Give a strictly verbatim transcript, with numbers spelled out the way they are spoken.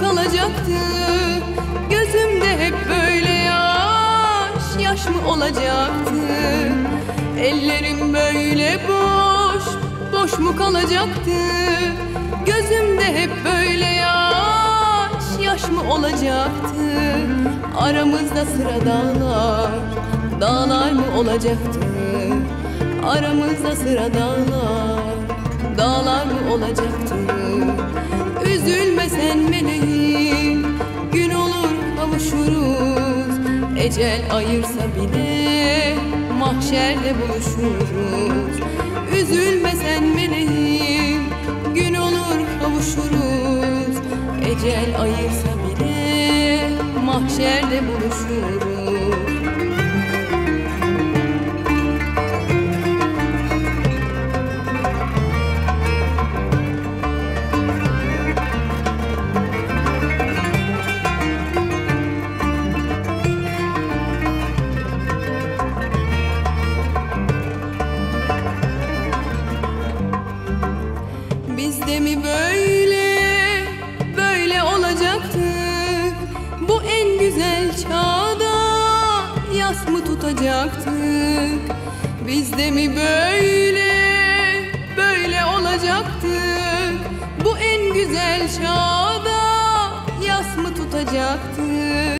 kalacaktı? Gözümde hep böyle yaş, yaş mı olacaktı? Ellerim böyle boş, boş mu kalacaktı? Gözümde hep böyle yaş, yaş mı olacaktı? Aramızda sıra dağlar, dağlar mı olacaktı? Aramızda sıra dağlar, dağlar mı olacaktı? Üzülme sen meleğim, gün olur kavuşuruz. Ecel ayırsa bile mahşerde buluşuruz. Üzülme sen meleğim, gün olur kavuşuruz. Ecel ayırsa bile mahşerde buluşuruz. Biz de mi böyle, böyle olacaktık? Bu en güzel çağda yas mı tutacaktık? Biz de mi böyle, böyle olacaktık? Bu en güzel çağda yas mı tutacaktık?